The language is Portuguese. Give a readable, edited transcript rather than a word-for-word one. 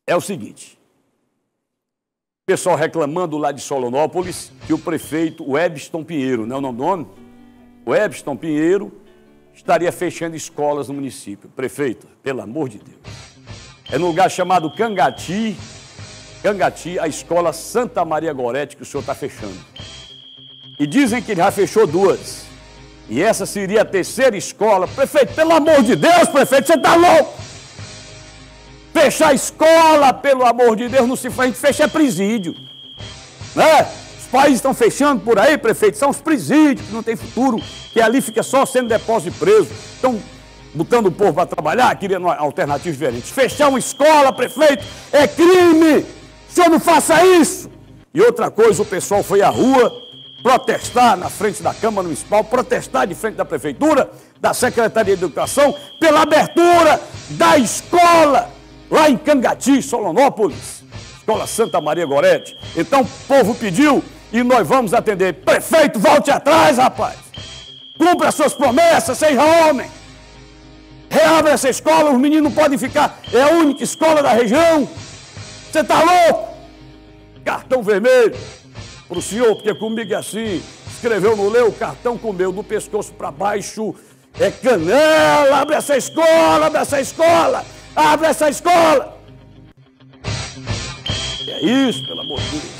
é o seguinte. O pessoal reclamando lá de Solonópolis que o prefeito, o Ebston Pinheiro, não é o nome do homem? O Ebston Pinheiro estaria fechando escolas no município. Prefeito, pelo amor de Deus. É num lugar chamado Cangati, a escola Santa Maria Gorete, que o senhor está fechando. E dizem que ele já fechou 2. E essa seria a 3ª escola. Prefeito, pelo amor de Deus, prefeito, você está louco? Fechar a escola, pelo amor de Deus, não se faz, a gente fecha presídio. Né? Os países estão fechando por aí, prefeito, são os presídios, que não tem futuro, que ali fica só sendo depósito de preso. Estão botando o povo para trabalhar, querendo alternativas diferentes. Fechar uma escola, prefeito, é crime! O senhor não faça isso! E outra coisa, o pessoal foi à rua protestar na frente da Câmara Municipal, protestar de frente da Prefeitura, da Secretaria de Educação, pela abertura da escola lá em Cangati, Solonópolis, Escola Santa Maria Gorete. Então o povo pediu e nós vamos atender. Prefeito, volte atrás, rapaz! Cumpra as suas promessas, seja homem! Reabra essa escola, os meninos não podem ficar, é a única escola da região. Você está louco? Cartão vermelho para o senhor, porque comigo é assim, escreveu, não leu, o cartão comeu do pescoço para baixo, é canela, abre essa escola, abre essa escola, abre essa escola. É isso, pelo amor de Deus.